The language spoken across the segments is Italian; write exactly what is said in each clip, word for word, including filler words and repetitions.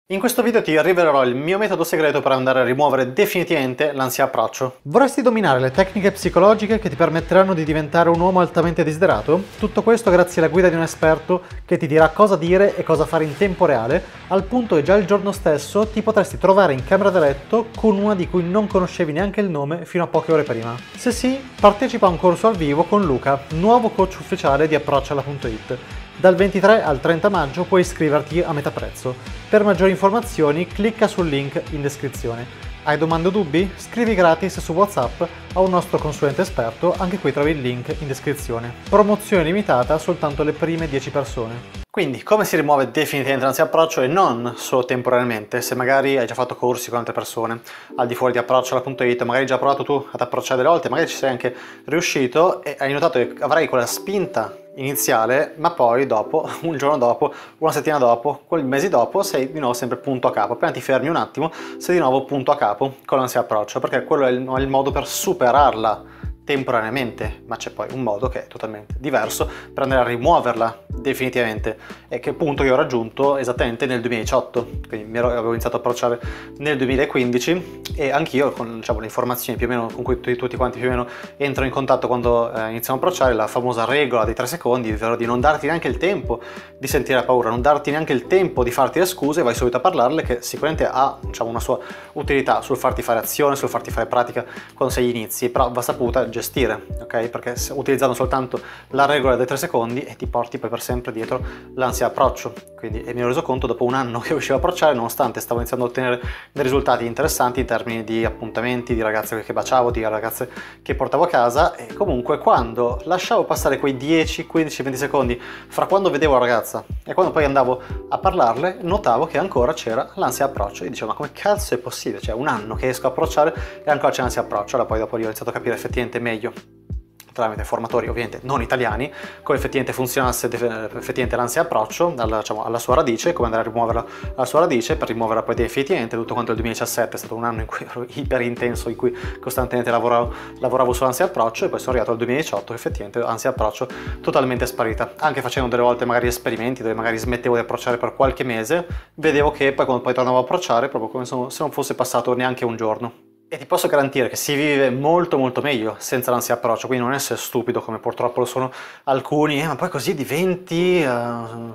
In questo video ti rivelerò il mio metodo segreto per andare a rimuovere definitivamente l'ansia approccio. Vorresti dominare le tecniche psicologiche che ti permetteranno di diventare un uomo altamente desiderato? Tutto questo grazie alla guida di un esperto che ti dirà cosa dire e cosa fare in tempo reale, al punto che già il giorno stesso ti potresti trovare in camera da letto con una di cui non conoscevi neanche il nome fino a poche ore prima. Se sì, partecipa a un corso al vivo con Luca, nuovo coach ufficiale di approcciala punto it. Dal ventitré al trenta maggio puoi iscriverti a metà prezzo. Per maggiori informazioni clicca sul link in descrizione. Hai domande o dubbi? Scrivi gratis su WhatsApp a un nostro consulente esperto, anche qui trovi il link in descrizione. Promozione limitata a soltanto le prime dieci persone. Quindi, come si rimuove definitivamente l'ansia approccio e non solo temporaneamente? Se magari hai già fatto corsi con altre persone al di fuori di approcciala punto it, magari hai già provato tu ad approcciare delle volte, magari ci sei anche riuscito e hai notato che avrai quella spinta iniziale, ma poi dopo, un giorno dopo, una settimana dopo, quel mese dopo, sei di nuovo sempre punto a capo. Appena ti fermi un attimo, sei di nuovo punto a capo con l'ansia approccio, perché quello è il, è il modo per superarla temporaneamente, ma c'è poi un modo che è totalmente diverso per andare a rimuoverla definitivamente, e che punto io ho raggiunto esattamente nel duemiladiciotto, quindi mi ero, avevo iniziato a approcciare nel duemilaquindici e anch'io con, diciamo, le informazioni più o meno con cui tutti, tutti quanti più o meno entrano in contatto quando eh, iniziamo a approcciare, la famosa regola dei tre secondi, ovvero di non darti neanche il tempo di sentire la paura, non darti neanche il tempo di farti le scuse e vai subito a parlarle, che sicuramente ha, diciamo, una sua utilità sul farti fare azione, sul farti fare pratica quando sei agli inizi, però va saputa gestire, ok? Perché utilizzando soltanto la regola dei tre secondi e ti porti poi per sempre dietro l'ansia approccio. Quindi e mi ero reso conto dopo un anno che riuscivo a approcciare, nonostante stavo iniziando a ottenere dei risultati interessanti in termini di appuntamenti, di ragazze che baciavo, di ragazze che portavo a casa, e comunque quando lasciavo passare quei dieci, quindici, venti secondi fra quando vedevo la ragazza e quando poi andavo a parlarle, notavo che ancora c'era l'ansia approccio e dicevo: ma come cazzo è possibile? Cioè un anno che esco a approcciare e ancora c'è l'ansia approccio. Allora poi dopo ho iniziato a capire effettivamente meglio, tramite formatori ovviamente non italiani, come effettivamente funzionasse effettivamente l'ansia approccio alla, diciamo, alla sua radice, come andare a rimuoverla alla sua radice per rimuoverla poi definitivamente. Tutto quanto il duemiladiciassette è stato un anno in cui ero iper intenso, in cui costantemente lavoravo, lavoravo sull'ansia approccio, e poi sono arrivato al duemiladiciotto che effettivamente l'ansia approccio totalmente sparita, anche facendo delle volte magari esperimenti dove magari smettevo di approcciare per qualche mese, vedevo che poi quando poi tornavo a approcciare proprio come se non fosse passato neanche un giorno. E ti posso garantire che si vive molto molto meglio senza l'ansia approccio, quindi non essere stupido come purtroppo lo sono alcuni, eh, ma poi così diventi uh,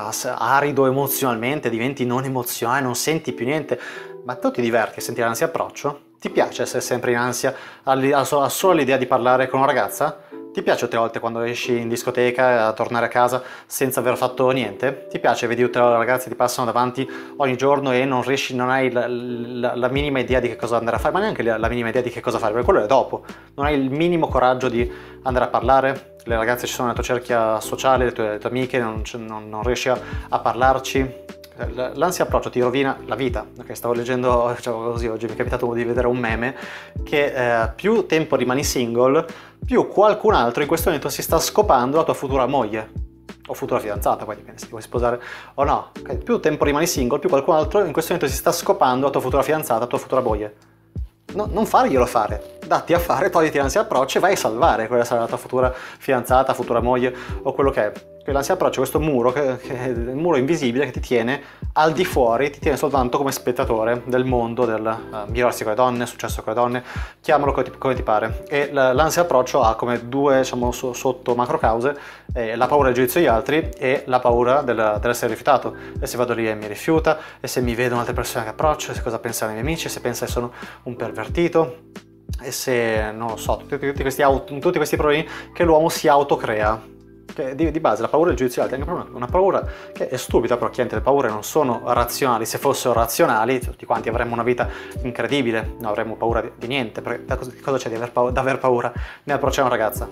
arido emozionalmente, diventi non emozionale, non senti più niente. Ma tu ti diverti a sentire l'ansia approccio? Ti piace essere sempre in ansia a solo l'idea di parlare con una ragazza? Ti piace tutte le volte quando esci in discoteca a tornare a casa senza aver fatto niente? Ti piace vedi tutte le ragazze che ti passano davanti ogni giorno e non riesci, non hai la, la, la minima idea di che cosa andare a fare, ma neanche la, la minima idea di che cosa fare, perché quello è dopo. Non hai il minimo coraggio di andare a parlare, le ragazze ci sono nella tua cerchia sociale, le tue, le tue amiche, non, non, non riesci a, a parlarci. L'ansia approccio ti rovina la vita. Okay, stavo leggendo, diciamo così, oggi mi è capitato di vedere un meme che eh, più tempo rimani single, più qualcun altro in questo momento si sta scopando la tua futura moglie o futura fidanzata, poi dipende se ti vuoi sposare o no. Okay, più tempo rimani single, più qualcun altro in questo momento si sta scopando la tua futura fidanzata, la tua futura moglie. No, non farglielo fare, datti a fare, togliti l'ansia approccio e vai a salvare quella sarà la tua futura fidanzata, futura moglie o quello che è. L'ansia approccio è questo muro, che, che è il muro invisibile che ti tiene al di fuori, ti tiene soltanto come spettatore del mondo, del uh, migliorarsi con le donne, successo con le donne, chiamalo come ti, come ti pare. E l'ansia approccio ha come due, diciamo, so, sotto macro cause, eh, la paura del giudizio degli altri e la paura del, dell'essere rifiutato. E se vado lì e mi rifiuta, e se mi vedono altre persone che approccio, e se cosa pensano i miei amici, e se pensa che sono un pervertito, e se, non lo so, tutti, tutti, questi, auto, tutti questi problemi che l'uomo si autocrea. Che di, di base la paura del giudizio degli altri è una paura che è stupida, però chiaramente le paure non sono razionali. Se fossero razionali tutti quanti avremmo una vita incredibile, non avremmo paura di, di niente, perché da cosa, cosa c'è di aver paura, da aver paura nell'approcciare una ragazza?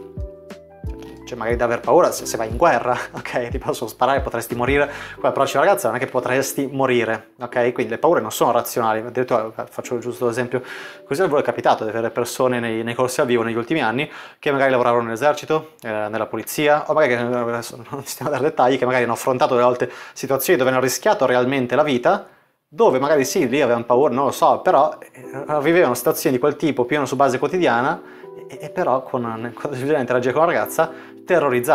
Cioè magari da aver paura se, se vai in guerra, ok? Ti possono sparare, potresti morire. Con l'approccio alla ragazza non è che potresti morire, ok? Quindi le paure non sono razionali. Addirittura faccio giusto l'esempio, così è capitato di avere persone nei, nei corsi al vivo negli ultimi anni che magari lavoravano nell'esercito, eh, nella polizia, o magari, adesso non stiamo a dare dettagli, che magari hanno affrontato delle volte situazioni dove hanno rischiato realmente la vita, dove magari sì, lì avevano paura, non lo so, però vivevano situazioni di quel tipo più o meno su base quotidiana, e, e però con, quando si bisogna interagire con una ragazza, terrorizzati.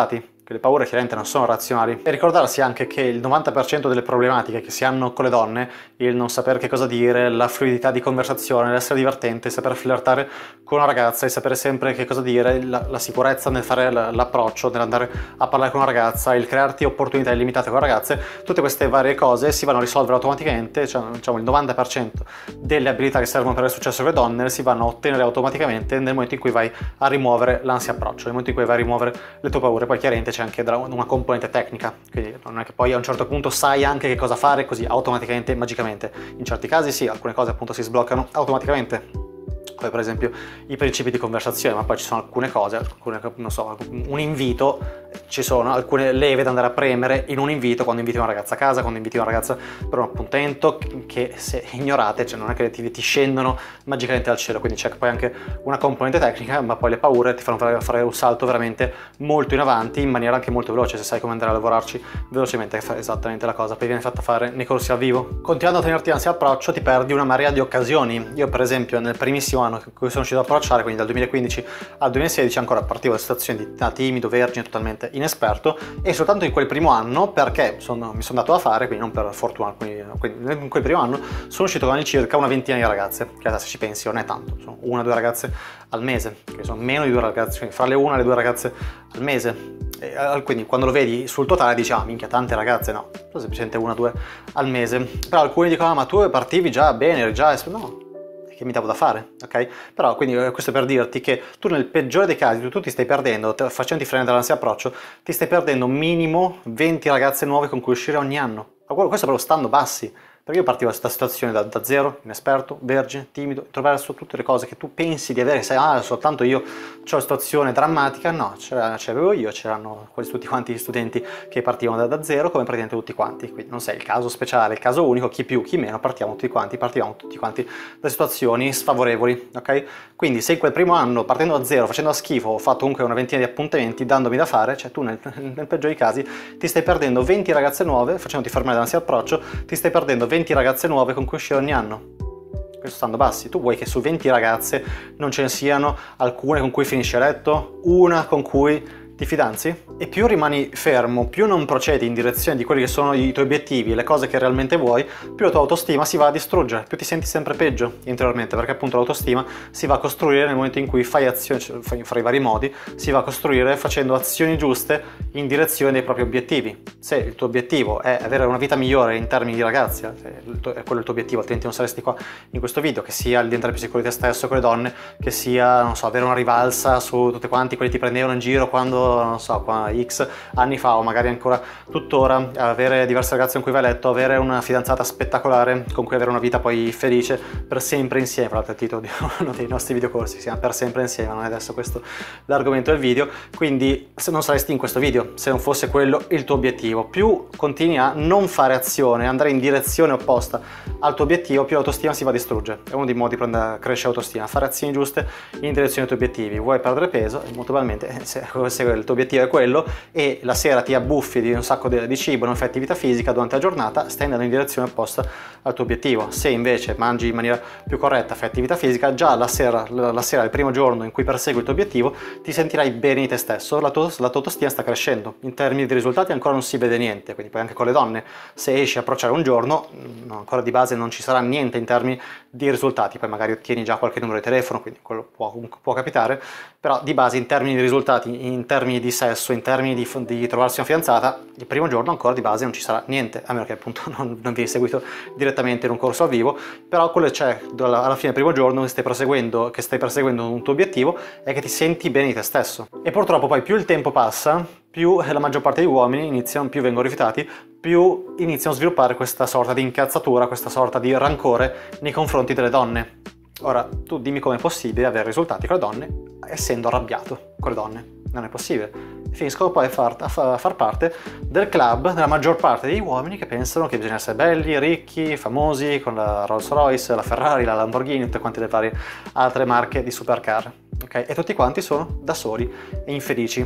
che le paure chiaramente non sono razionali, e ricordarsi anche che il novanta per cento delle problematiche che si hanno con le donne, il non sapere che cosa dire, la fluidità di conversazione, l'essere divertente, il saper flirtare con una ragazza, il sapere sempre che cosa dire, la, la sicurezza nel fare l'approccio, nell'andare a parlare con una ragazza, il crearti opportunità illimitate con ragazze, tutte queste varie cose si vanno a risolvere automaticamente, cioè diciamo il novanta per cento delle abilità che servono per avere successo con le donne si vanno a ottenere automaticamente nel momento in cui vai a rimuovere l'ansia approccio, nel momento in cui vai a rimuovere le tue paure. Poi chiaramente c'è anche una componente tecnica, quindi non è che poi a un certo punto sai anche che cosa fare così automaticamente, magicamente. In certi casi sì, alcune cose appunto si sbloccano automaticamente, come per esempio i principi di conversazione, ma poi ci sono alcune cose, alcune, non so, un invito, ci sono alcune leve da andare a premere in un invito, quando inviti una ragazza a casa, quando inviti una ragazza per un appuntamento, che se ignorate, cioè non è che ti, ti scendono magicamente dal cielo, quindi c'è poi anche una componente tecnica, ma poi le paure ti fanno fare, fare un salto veramente molto in avanti, in maniera anche molto veloce. Se sai come andare a lavorarci velocemente, fai esattamente la cosa, poi viene fatta fare nei corsi al vivo. Continuando a tenerti ansia approccio ti perdi una marea di occasioni. Io per esempio nel primissimo anno in cui sono riuscito ad approcciare, quindi dal duemilaquindici al duemilasedici, ancora partivo da situazioni di da timido, vergine, totalmente inesperto, e soltanto in quel primo anno, perché sono, mi sono dato da fare, quindi non per fortuna, quindi, quindi in quel primo anno sono uscito con circa una ventina di ragazze, che se ci pensi non è tanto, sono una o due ragazze al mese, che sono meno di due ragazze, quindi fra le una e le due ragazze al mese, e quindi quando lo vedi sul totale dici ah minchia, tante ragazze, no, sono semplicemente una o due al mese. Però alcuni dicono ah, ma tu partivi già bene, eri già, no, che mi davo da fare, ok? Però quindi questo per dirti che tu nel peggiore dei casi tu, tu ti stai perdendo, facendoti frenare dall'ansia approccio, ti stai perdendo minimo venti ragazze nuove con cui uscire ogni anno. Ma questo proprio stando bassi. Perché io partivo da questa situazione da, da zero, inesperto, vergine, timido, trovare su tutte le cose che tu pensi di avere, sai, ah, soltanto io ho una situazione drammatica, no, ce l'avevo io, c'erano tutti quanti gli studenti che partivano da, da zero, come praticamente tutti quanti, quindi non sei il caso speciale, il caso unico, chi più, chi meno, partiamo tutti quanti, partivamo tutti quanti da situazioni sfavorevoli, ok? Quindi se in quel primo anno, partendo da zero, facendo schifo, ho fatto comunque una ventina di appuntamenti, dandomi da fare, cioè tu nel, nel peggio dei casi ti stai perdendo venti ragazze nuove, facendoti fermare dall'ansia approccio, ti stai perdendo venti ragazze nuove con cui uscire ogni anno. Questo stando bassi. Tu vuoi che su venti ragazze non ce ne siano alcune con cui finisci a letto, una con cui ti fidanzi? E più rimani fermo, più non procedi in direzione di quelli che sono i tuoi obiettivi, le cose che realmente vuoi, più la tua autostima si va a distruggere, più ti senti sempre peggio interiormente, perché appunto l'autostima si va a costruire nel momento in cui fai azioni, fai, fra i vari modi, si va a costruire facendo azioni giuste in direzione dei propri obiettivi. Se il tuo obiettivo è avere una vita migliore in termini di ragazza, è quello il tuo obiettivo, altrimenti non saresti qua in questo video, che sia il diventare più sicuro di te stesso con le donne, che sia, non so, avere una rivalsa su tutti quanti quelli che ti prendevano in giro quando, non so, qua X anni fa, o magari ancora tuttora, avere diverse ragazze con cui vai a letto, avere una fidanzata spettacolare con cui avere una vita poi felice per sempre insieme. Tra l'altro il titolo di uno dei nostri videocorsi si chiama Per sempre insieme, non è adesso questo l'argomento del video, quindi se non saresti in questo video se non fosse quello il tuo obiettivo. Più continui a non fare azione, andare in direzione opposta al tuo obiettivo, più l'autostima si va a distruggere. È uno dei modi per andare a crescere l'autostima, fare azioni giuste in direzione dei tuoi obiettivi. Vuoi perdere peso, molto probabilmente se, se il tuo obiettivo è quello e la sera ti abbuffi di un sacco di, di cibo, non fai attività fisica durante la giornata, stai andando in direzione opposta al tuo obiettivo. Se invece mangi in maniera più corretta, fai attività fisica, già la sera, la, la sera il primo giorno in cui persegui il tuo obiettivo, ti sentirai bene di te stesso, la tua, la tua autostima sta crescendo. In termini di risultati ancora non si vede niente, quindi poi anche con le donne, se esci a approcciare un giorno, no, ancora di base non ci sarà niente in termini di risultati, poi magari ottieni già qualche numero di telefono, quindi quello può, può capitare, però di base in termini di risultati, in termini di sesso, in termini di, di trovarsi una fidanzata, il primo giorno ancora di base non ci sarà niente, a meno che appunto non, non vieni seguito direttamente in un corso al vivo, però quello c'è alla fine del primo giorno che stai perseguendo, che stai perseguendo un tuo obiettivo è che ti senti bene di te stesso. E purtroppo poi più il tempo passa, più la maggior parte degli uomini iniziano, più vengono rifiutati, più iniziano a sviluppare questa sorta di incazzatura, questa sorta di rancore nei confronti delle donne. Ora, tu dimmi com'è possibile avere risultati con le donne essendo arrabbiato con le donne. Non è possibile. Finiscono poi a far, a far parte del club della maggior parte degli uomini che pensano che bisogna essere belli, ricchi, famosi, con la Rolls Royce, la Ferrari, la Lamborghini, tutte quante le varie altre marche di supercar. Okay? E tutti quanti sono da soli e infelici.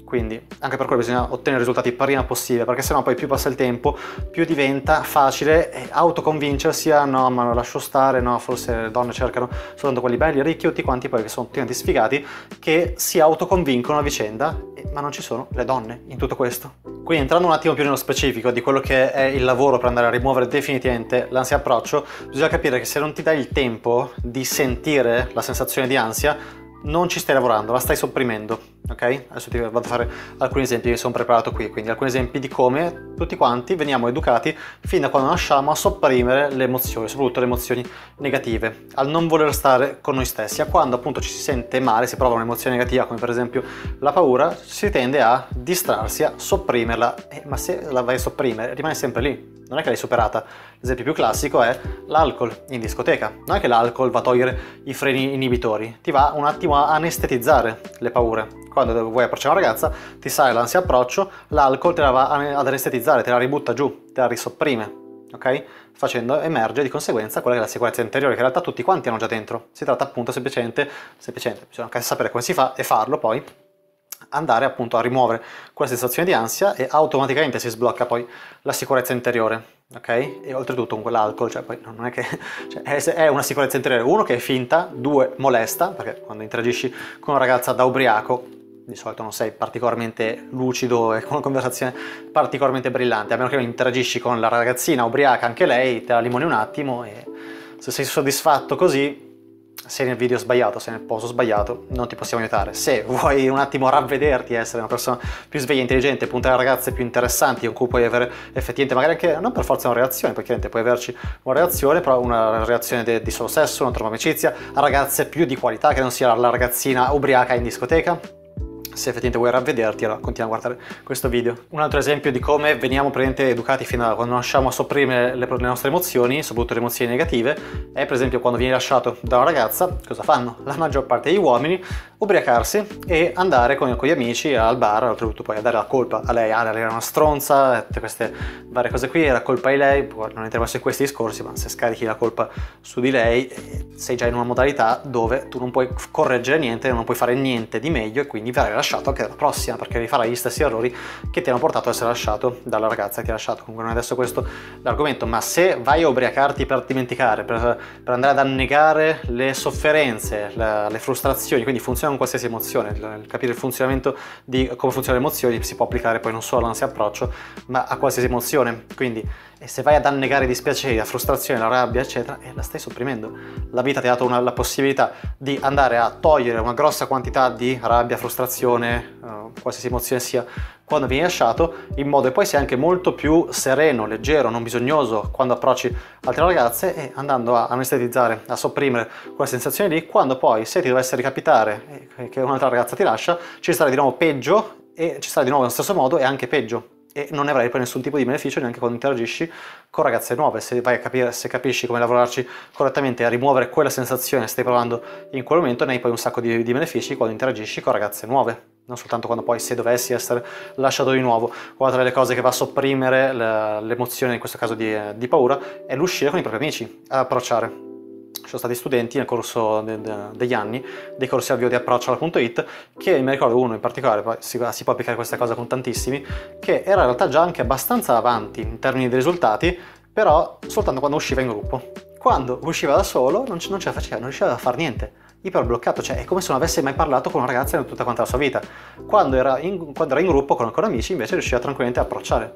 Quindi anche per quello bisogna ottenere risultati prima possibile, perché sennò poi più passa il tempo, più diventa facile autoconvincersi a no, ma lo lascio stare, no, forse le donne cercano soltanto quelli belli, ricchi, tutti quanti poi che sono tutti sfigati, che si autoconvincono a vicenda, ma non ci sono le donne in tutto questo. Quindi entrando un attimo più nello specifico di quello che è il lavoro per andare a rimuovere definitivamente l'ansia approccio, bisogna capire che se non ti dai il tempo di sentire la sensazione di ansia, non ci stai lavorando, la stai sopprimendo, ok? Adesso ti vado a fare alcuni esempi che sono preparato qui, quindi alcuni esempi di come tutti quanti veniamo educati fin da quando nasciamo a sopprimere le emozioni, soprattutto le emozioni negative, al non voler stare con noi stessi, a quando appunto ci si sente male, si prova un'emozione negativa come per esempio la paura, si tende a distrarsi, a sopprimerla, eh, ma se la vai a sopprimere rimane sempre lì. Non è che l'hai superata. L'esempio più classico è l'alcol in discoteca. Non è che l'alcol va a togliere i freni inibitori, ti va un attimo a anestetizzare le paure. Quando vuoi approcciare una ragazza, ti sale l'ansia approccio, l'alcol te la va ad anestetizzare, te la ributta giù, te la risopprime, ok? Facendo emergere di conseguenza quella che è la sicurezza interiore, che in realtà tutti quanti hanno già dentro. Si tratta appunto semplicemente, semplicemente, bisogna anche sapere come si fa e farlo poi, andare appunto a rimuovere quella sensazione di ansia e automaticamente si sblocca poi la sicurezza interiore, ok? E oltretutto con quell'alcol, cioè poi non è che cioè, è una sicurezza interiore, uno, che è finta, due, molesta, perché quando interagisci con una ragazza da ubriaco di solito non sei particolarmente lucido e con una conversazione particolarmente brillante, a meno che non interagisci con la ragazzina ubriaca, anche lei, te la limoni un attimo e se sei soddisfatto così, sei nel video sbagliato, sei nel posto sbagliato, non ti possiamo aiutare. Se vuoi un attimo ravvederti, essere una persona più sveglia e intelligente, puntare a ragazze più interessanti con cui puoi avere effettivamente magari anche, non per forza una reazione, perché puoi averci una reazione, però una reazione di, di solo sesso, una trova amicizia, a ragazze più di qualità, che non sia la ragazzina ubriaca in discoteca. Se effettivamente vuoi ravvederti, allora continua a guardare questo video. Un altro esempio di come veniamo praticamente educati fino a quando non riusciamo a sopprimere le, le nostre emozioni, soprattutto le emozioni negative, è per esempio quando vieni lasciato da una ragazza, cosa fanno? La maggior parte degli uomini, ubriacarsi e andare con, con gli amici al bar, oltretutto poi a dare la colpa a lei, ah, lei era una stronza, tutte queste varie cose qui, era colpa di lei, poi non entriamo in questi discorsi, ma se scarichi la colpa su di lei, sei già in una modalità dove tu non puoi correggere niente, non puoi fare niente di meglio e quindi verrai lasciato anche dalla prossima, perché rifarai gli stessi errori che ti hanno portato ad essere lasciato dalla ragazza che ti ha lasciato. Comunque non è adesso questo l'argomento, ma se vai a ubriacarti per dimenticare, per, per andare ad annegare le sofferenze, la, le frustrazioni, quindi funziona con qualsiasi emozione, il, il capire il funzionamento di come funzionano le emozioni si può applicare poi non solo all'ansia approccio, ma a qualsiasi emozione. Quindi e se vai ad annegare i dispiaceri, la frustrazione, la rabbia, eccetera, e la stai sopprimendo. La vita ti ha dato una, la possibilità di andare a togliere una grossa quantità di rabbia, frustrazione, uh, qualsiasi emozione sia, quando vieni lasciato, in modo che poi sei anche molto più sereno, leggero, non bisognoso quando approcci altre ragazze, e andando a anestetizzare, a sopprimere quella sensazione lì, quando poi se ti dovesse ricapitare che un'altra ragazza ti lascia, ci sarai di nuovo peggio e ci sarai di nuovo nello stesso modo e anche peggio. E non ne avrai poi nessun tipo di beneficio neanche quando interagisci con ragazze nuove. Se vai a capire, se capisci come lavorarci correttamente e a rimuovere quella sensazione che stai provando in quel momento, ne hai poi un sacco di, di benefici quando interagisci con ragazze nuove. Non soltanto quando poi, se dovessi essere lasciato di nuovo. Un'altra delle cose che va a sopprimere l'emozione, in questo caso di, di paura, è l'uscire con i propri amici, ad approcciare. Ci sono stati studenti nel corso de, de, degli anni, dei corsi avvio di approccio alla punto it, che mi ricordo uno in particolare, poi si, si può applicare questa cosa con tantissimi, che era in realtà già anche abbastanza avanti in termini di risultati, però soltanto quando usciva in gruppo. Quando usciva da solo non, non ce la faceva, non riusciva a fare niente, iper bloccato, cioè è come se non avesse mai parlato con una ragazza in tutta quanta la sua vita. Quando era in, quando era in gruppo con, con amici invece riusciva tranquillamente a approcciare,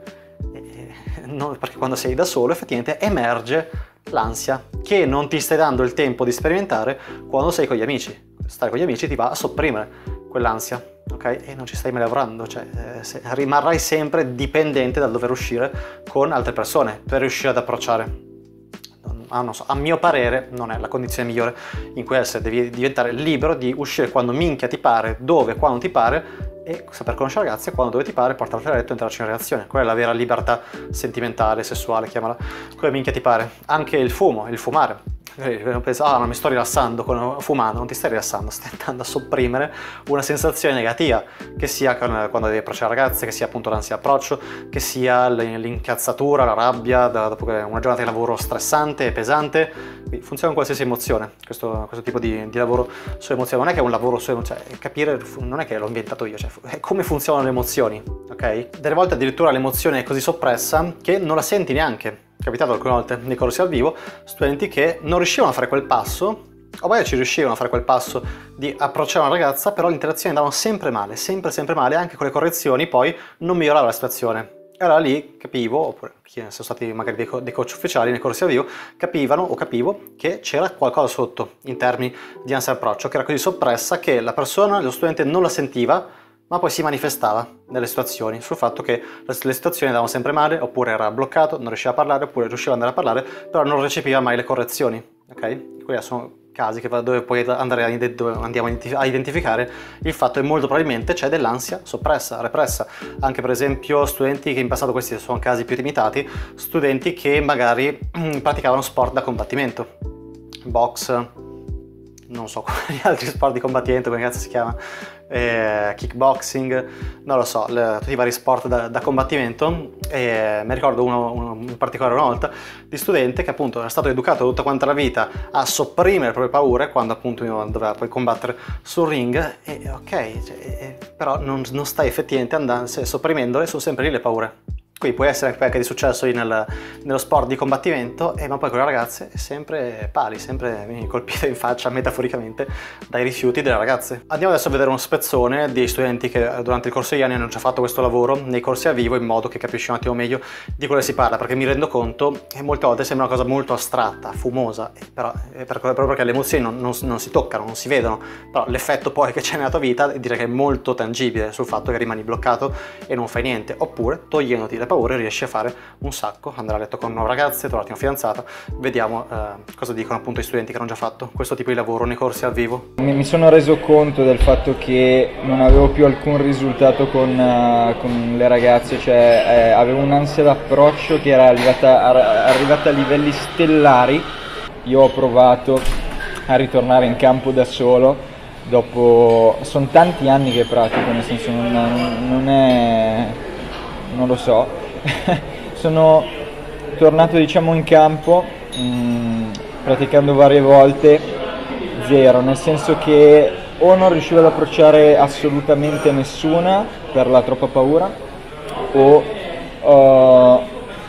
e, no, perché quando sei da solo effettivamente emerge l'ansia che non ti stai dando il tempo di sperimentare quando sei con gli amici. Stare con gli amici ti va a sopprimere quell'ansia, ok? E non ci stai mai lavorando, cioè eh, se, rimarrai sempre dipendente dal dover uscire con altre persone per riuscire ad approcciare. Ah, non so, a mio parere non è la condizione migliore in cui essere, devi diventare libero di uscire quando minchia ti pare, dove, quando ti pare, e saper conoscere ragazze quando dove ti pare, portarti a letto e entrarci in relazione. Quella è la vera libertà sentimentale, sessuale, chiamala come minchia ti pare. Anche il fumo, il fumare, Penso, ah, ma mi sto rilassando con, fumando. Non ti stai rilassando, stai andando a sopprimere una sensazione negativa, che sia quando devi approcciare ragazze, che sia appunto l'ansia approccio, che sia l'incazzatura, la rabbia dopo una giornata di lavoro stressante e pesante. Quindi funziona con qualsiasi emozione questo, questo tipo di, di lavoro sulle emozioni. Non è che è un lavoro su emozioni, cioè, capire, non è che l'ho inventato io, cioè, è come funzionano le emozioni, ok? Delle volte addirittura l'emozione è così soppressa che non la senti neanche. È capitato alcune volte nei corsi al vivo, studenti che non riuscivano a fare quel passo, o magari ci riuscivano a fare quel passo di approcciare una ragazza, però le interazioni andavano sempre male, sempre sempre male, anche con le correzioni poi non migliorava la situazione. E allora lì capivo, oppure chi sono stati magari dei, co dei coach ufficiali nei corsi al vivo, capivano o capivo che c'era qualcosa sotto in termini di ansia approccio, che era così soppressa che la persona, lo studente non la sentiva, ma poi si manifestava nelle situazioni, sul fatto che le situazioni andavano sempre male, oppure era bloccato, non riusciva a parlare, oppure riusciva ad andare a parlare, però non recepiva mai le correzioni, ok? Questi sono casi che, dove poi andare a, dove andiamo a identificare il fatto che molto probabilmente c'è dell'ansia soppressa, repressa. Anche per esempio studenti che in passato, questi sono casi più limitati, studenti che magari praticavano sport da combattimento, box, non so quali altri sport di combattimento, come cazzo si chiama, eh, kickboxing, non lo so, le, tutti i vari sport da, da combattimento. E mi ricordo uno, uno in particolare una volta di studente che appunto era stato educato tutta quanta la vita a sopprimere le proprie paure quando appunto doveva poi combattere sul ring, e ok, cioè, però non, non stai effettivamente andando, sopprimendole, sono sempre lì le paure. Qui può essere anche di successo nel, nello sport di combattimento, eh, ma poi con le ragazze è sempre pali, sempre colpito in faccia metaforicamente dai rifiuti delle ragazze. Andiamo adesso a vedere uno spezzone di studenti che durante il corso degli anni hanno già fatto questo lavoro nei corsi a vivo, in modo che capisci un attimo meglio di quello che si parla, perché mi rendo conto che molte volte sembra una cosa molto astratta, fumosa, però è proprio perché le emozioni non, non, non si toccano, non si vedono, però l'effetto poi che c'è nella tua vita direi che è molto tangibile sul fatto che rimani bloccato e non fai niente, oppure togliendoti le paure riesci a fare un sacco, andare a letto con nuove ragazze, trovarti una fidanzata. Vediamo eh, cosa dicono appunto i studenti che hanno già fatto questo tipo di lavoro nei corsi al vivo. Mi sono reso conto del fatto che non avevo più alcun risultato con, uh, con le ragazze, cioè eh, avevo un'ansia d'approccio che era arrivata a, arrivata a livelli stellari. Io ho provato a ritornare in campo da solo, dopo sono tanti anni che pratico, nel senso non, non è, non lo so. Sono tornato diciamo in campo mh, praticando varie volte, zero, nel senso che o non riuscivo ad approcciare assolutamente nessuna per la troppa paura, o, uh,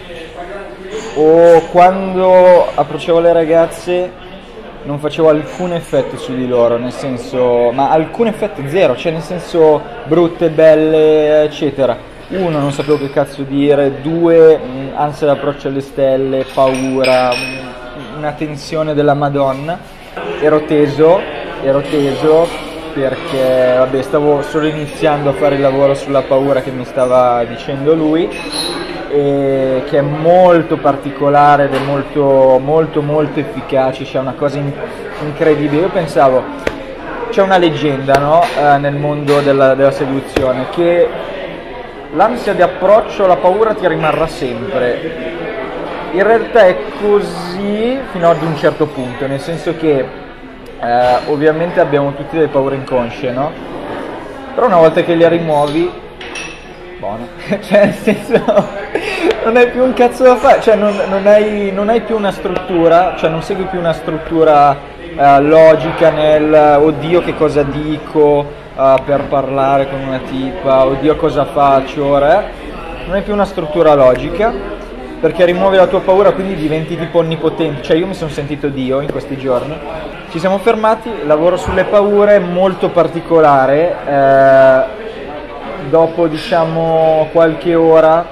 o quando approcciavo le ragazze non facevo alcun effetto su di loro, nel senso, ma alcun effetto, zero, cioè nel senso brutte, belle, eccetera. Uno, non sapevo che cazzo dire, due, mh, ansia d'approccio alle stelle, paura, mh, una tensione della Madonna. Ero teso, ero teso perché vabbè, stavo solo iniziando a fare il lavoro sulla paura che mi stava dicendo lui, e che è molto particolare ed è molto molto molto efficace, c'è una cosa in incredibile. Io pensavo, c'è una leggenda, no? eh, nel mondo della, della seduzione, che l'ansia di approccio, la paura ti rimarrà sempre. In realtà è così fino ad un certo punto, nel senso che eh, ovviamente abbiamo tutti delle paure inconsce, no? Però una volta che le rimuovi, buono, cioè nel senso non hai più un cazzo da fare, cioè non, non, hai, non hai più una struttura, cioè non segui più una struttura eh, logica nel oddio che cosa dico, Uh, per parlare con una tipa, oddio cosa faccio ora, non hai più una struttura logica, perché rimuovi la tua paura, quindi diventi tipo onnipotente. Cioè io mi sono sentito Dio in questi giorni. Ci siamo fermati, lavoro sulle paure molto particolare, eh, dopo diciamo qualche ora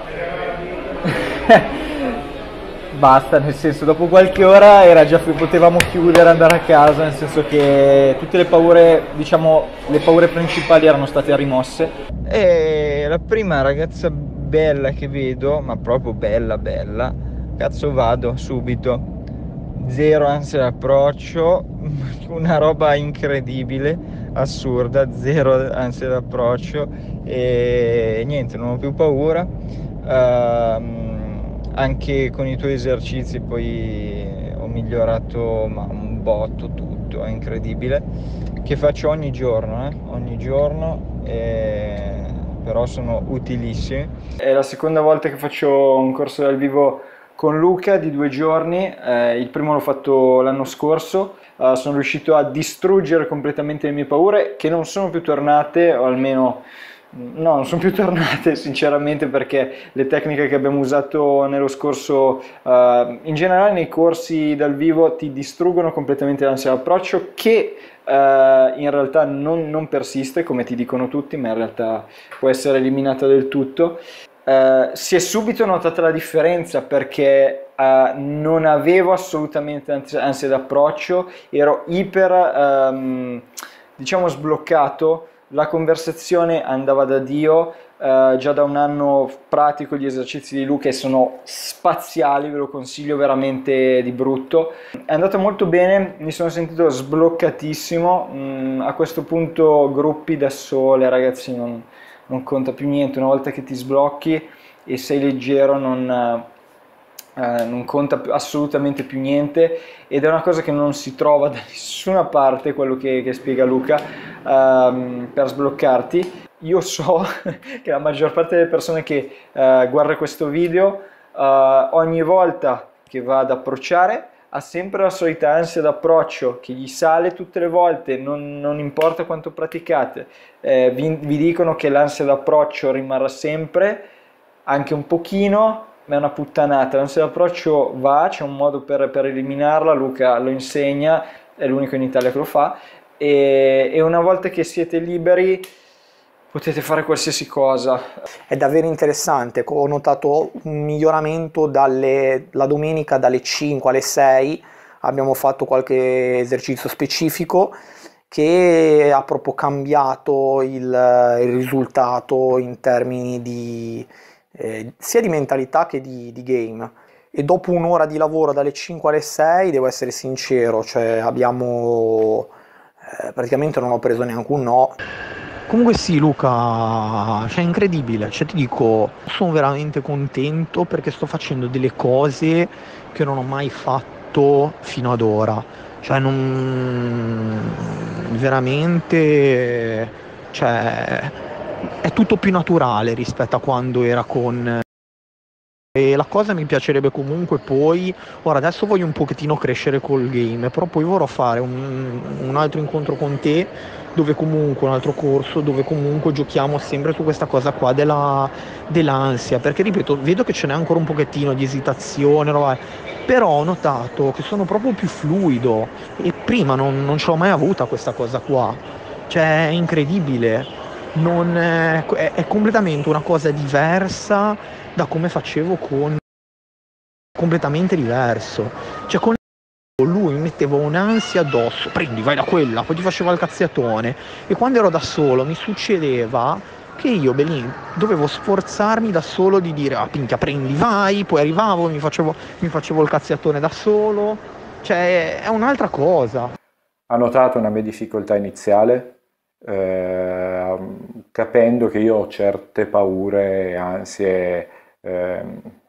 basta, nel senso, dopo qualche ora era già, potevamo chiudere, andare a casa, nel senso che tutte le paure, diciamo, le paure principali erano state rimosse. E la prima ragazza bella che vedo, ma proprio bella bella, cazzo vado subito, zero ansia d'approccio, una roba incredibile, assurda, zero ansia d'approccio e niente, non ho più paura. Uh, anche con i tuoi esercizi poi ho migliorato ma un botto tutto, è incredibile, che faccio ogni giorno, eh? Ogni giorno, e... però sono utilissimi. È la seconda volta che faccio un corso dal vivo con Luca di due giorni, eh, il primo l'ho fatto l'anno scorso, eh, sono riuscito a distruggere completamente le mie paure che non sono più tornate, o almeno no, non sono più tornate sinceramente, perché le tecniche che abbiamo usato nello scorso, eh, in generale nei corsi dal vivo ti distruggono completamente l'ansia d'approccio che eh, in realtà non, non persiste come ti dicono tutti, ma in realtà può essere eliminata del tutto. Eh, si è subito notata la differenza perché eh, non avevo assolutamente ansia, ansia d'approccio, ero iper, ehm, diciamo, sbloccato, la conversazione andava da Dio, eh, già da un anno pratico gli esercizi di Luca e sono spaziali, ve lo consiglio veramente di brutto. È andato molto bene, mi sono sentito sbloccatissimo, mm, a questo punto gruppi da sole, ragazzi, non non conta più niente, una volta che ti sblocchi e sei leggero non, eh, non conta più- assolutamente più niente, ed è una cosa che non si trova da nessuna parte, quello che, che spiega Luca, ehm, per sbloccarti. Io so che la maggior parte delle persone che eh, guarda questo video, eh, ogni volta che va ad approcciare ha sempre la solita ansia d'approccio che gli sale tutte le volte, non, non importa quanto praticate. Eh, vi, vi dicono che l'ansia d'approccio rimarrà sempre, anche un pochino, ma è una puttanata. L'ansia d'approccio va, c'è un modo per, per eliminarla, Luca lo insegna, è l'unico in Italia che lo fa, e, e una volta che siete liberi potete fare qualsiasi cosa. È davvero interessante, ho notato un miglioramento dalle, la domenica dalle cinque alle sei, abbiamo fatto qualche esercizio specifico che ha proprio cambiato il, il risultato in termini di, eh, sia di mentalità che di, di game. E dopo un'ora di lavoro dalle cinque alle sei, devo essere sincero, cioè abbiamo eh, praticamente non ho preso neanche un no. Comunque sì, Luca, cioè è incredibile, cioè ti dico, sono veramente contento perché sto facendo delle cose che non ho mai fatto fino ad ora, cioè non veramente, cioè è tutto più naturale rispetto a quando era con. E la cosa mi piacerebbe comunque poi, ora adesso voglio un pochettino crescere col game, però poi vorrò fare un, un altro incontro con te, dove comunque, un altro corso, dove comunque giochiamo sempre su questa cosa qua della, dell'ansia, perché ripeto, vedo che ce n'è ancora un pochettino di esitazione, roba, però ho notato che sono proprio più fluido e prima non, non ce l'ho mai avuta questa cosa qua, cioè è incredibile, non è, è, è completamente una cosa diversa da come facevo con completamente diverso, cioè con lui mi mettevo un'ansia addosso, prendi vai da quella, poi ti faceva il cazziatone, e quando ero da solo mi succedeva che io Belin dovevo sforzarmi da solo di dire ah pinchia prendi vai, poi arrivavo e mi facevo, mi facevo il cazziatone da solo, cioè è un'altra cosa. Ha notato una mia difficoltà iniziale, eh, capendo che io ho certe paure e ansie eh,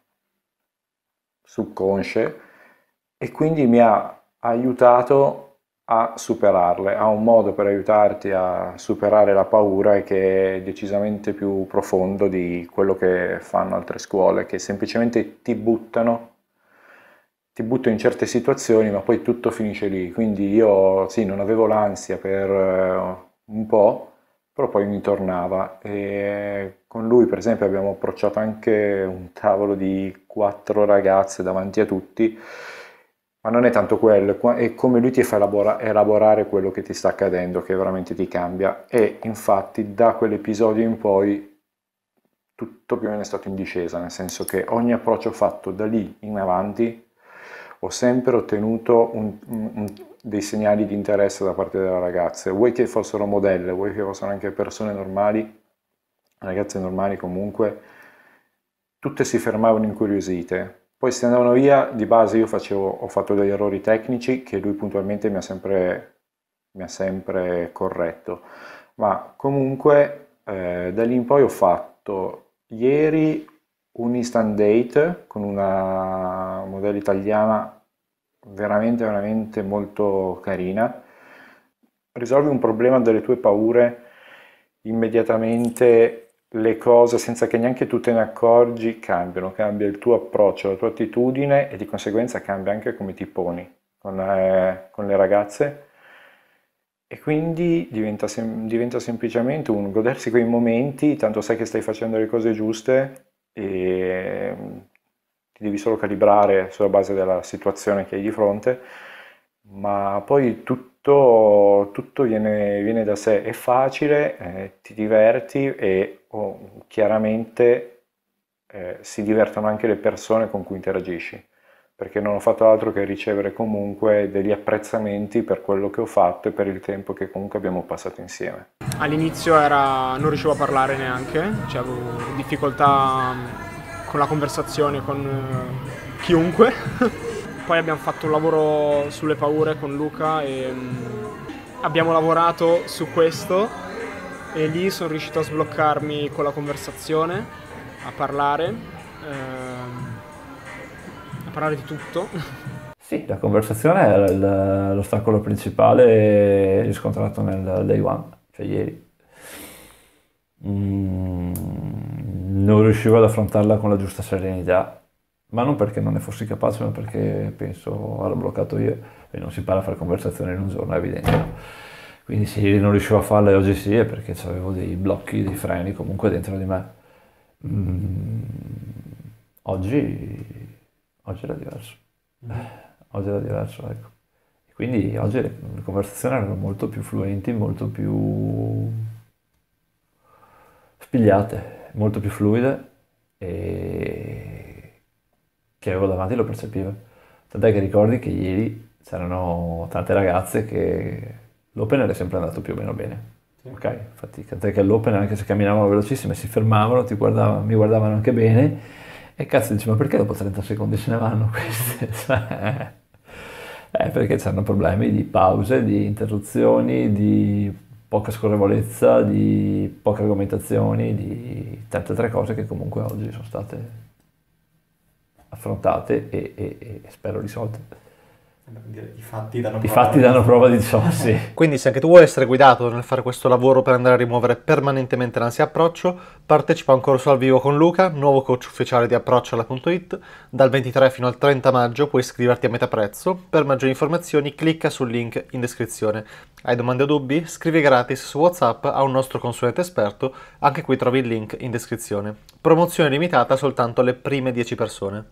subconsce, e quindi mi ha aiutato a superarle. Ha un modo per aiutarti a superare la paura e che è decisamente più profondo di quello che fanno altre scuole, che semplicemente ti buttano ti butto in certe situazioni, ma poi tutto finisce lì. Quindi io sì, non avevo l'ansia per eh, un po', però poi mi tornava. E con lui, per esempio, abbiamo approcciato anche un tavolo di quattro ragazze davanti a tutti, ma non è tanto quello, è come lui ti fa elabora- elaborare quello che ti sta accadendo, che veramente ti cambia. E infatti da quell'episodio in poi tutto più o meno è stato in discesa, nel senso che ogni approccio fatto da lì in avanti ho sempre ottenuto un, un, dei segnali di interesse da parte delle ragazze, vuoi che fossero modelle, vuoi che fossero anche persone normali, ragazze normali comunque, tutte si fermavano incuriosite. Poi se andavano via, di base io facevo, ho fatto degli errori tecnici che lui puntualmente mi ha sempre, mi ha sempre corretto, ma comunque eh, da lì in poi ho fatto ieri un instant date con una modella italiana veramente veramente molto carina. Risolvi un problema delle tue paure immediatamente, le cose senza che neanche tu te ne accorgi cambiano, cambia il tuo approccio, la tua attitudine e di conseguenza cambia anche come ti poni con, eh, con le ragazze, e quindi diventa, sem- diventa semplicemente un godersi quei momenti, tanto sai che stai facendo le cose giuste e mm, ti devi solo calibrare sulla base della situazione che hai di fronte, ma poi tutto, tutto viene, viene da sé, è facile, eh, ti diverti e oh, chiaramente eh, si divertono anche le persone con cui interagisci, perché non ho fatto altro che ricevere comunque degli apprezzamenti per quello che ho fatto e per il tempo che comunque abbiamo passato insieme. All'inizio era, non riuscivo a parlare neanche, cioè avevo difficoltà con la conversazione con eh, chiunque. Poi abbiamo fatto un lavoro sulle paure con Luca e mh, abbiamo lavorato su questo e lì sono riuscito a sbloccarmi con la conversazione, a parlare, ehm, a parlare di tutto. Sì, la conversazione era il- l'ostacolo principale riscontrato nel day one, cioè ieri. Mm, non riuscivo ad affrontarla con la giusta serenità, ma non perché non ne fossi capace, ma perché penso ero bloccato io e non si impara a fare conversazione in un giorno, è evidente. No? Quindi se ieri non riuscivo a farla e oggi sì, è perché avevo dei blocchi, dei freni comunque dentro di me. Mm, oggi, oggi era diverso. Oggi era diverso, ecco. E quindi oggi le, le conversazioni erano molto più fluenti, molto più spigliate, molto più fluide e chi avevo davanti lo percepiva. Tant'è che ricordi che ieri c'erano tante ragazze che l'open era sempre andato più o meno bene. Ok, infatti, tant'è che all'open anche se camminavano velocissime si fermavano, ti guardavano, mi guardavano anche bene e cazzo dici ma perché dopo trenta secondi se ne vanno queste? Cioè, eh, perché c'erano problemi di pause, di interruzioni, di poca scorrevolezza, di poche argomentazioni, di tante altre cose che comunque oggi sono state affrontate e, e- e spero risolte. I fatti danno I fatti danno prova di ciò, sì. Quindi se anche tu vuoi essere guidato nel fare questo lavoro per andare a rimuovere permanentemente l'ansia approccio, partecipa a un corso al vivo con Luca, nuovo coach ufficiale di approcciala punto it. Dal ventitré fino al trenta maggio puoi iscriverti a metà prezzo. Per maggiori informazioni clicca sul link in descrizione. Hai domande o dubbi? Scrivi gratis su WhatsApp a un nostro consulente esperto, anche qui trovi il link in descrizione. Promozione limitata soltanto alle prime dieci persone.